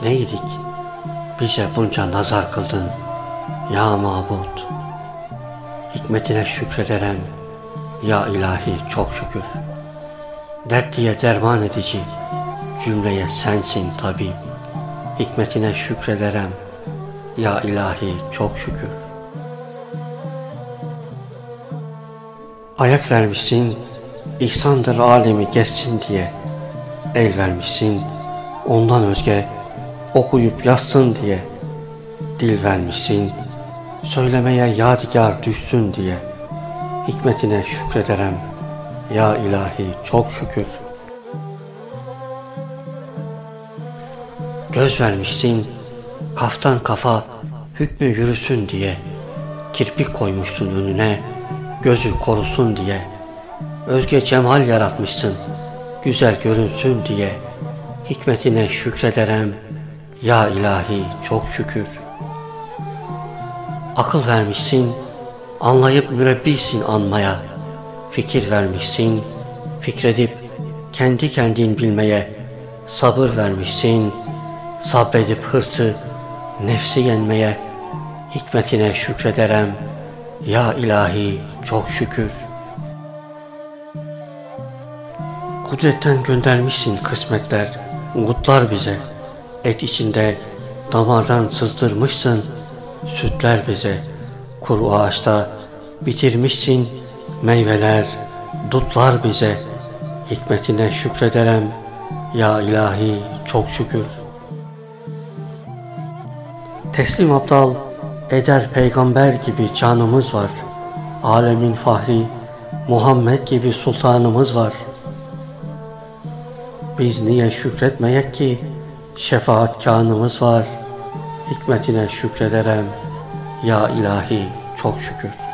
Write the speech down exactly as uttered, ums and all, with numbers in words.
neydik? Bize bunca nazar kıldın ya mabut. Hikmetine şükrederem ya ilahi çok şükür. Dert diye derman edici cümleye sensin tabip. Hikmetine şükrederem ya ilahi çok şükür. Ayak vermişsin, ihsandır alemi geçsin diye. El vermişsin, ondan özge okuyup yazsın diye. Dil vermişsin, söylemeye yadigar düşsün diye. Hikmetine şükrederem ya ilahi çok şükür. Göz vermişsin, kaftan kafa hükmü yürüsün diye. Kirpik koymuşsun önüne, gözü korusun diye. Özge cemal yaratmışsın, güzel görünsün diye. Hikmetine şükrederem ya ilahi çok şükür. Akıl vermişsin, anlayıp mürebbisin anmaya. Fikir vermişsin, fikredip kendi kendin bilmeye. Sabır vermişsin, sabredip hırsı nefsi yenmeye. Hikmetine şükrederem ya ilahi çok şükür. Kudretten göndermişsin kısmetler, umutlar bize. Et içinde damardan sızdırmışsın sütler bize. Kuru ağaçta bitirmişsin meyveler, dutlar bize. Hikmetine şükrederem ya ilahi çok şükür. Teslim abdal eder peygamber gibi canımız var. Alemin fahri Muhammed gibi sultanımız var. Biz niye şükretmeyek ki şefaatkanımız var. Hikmetine şükrederem ya ilahi çok şükür.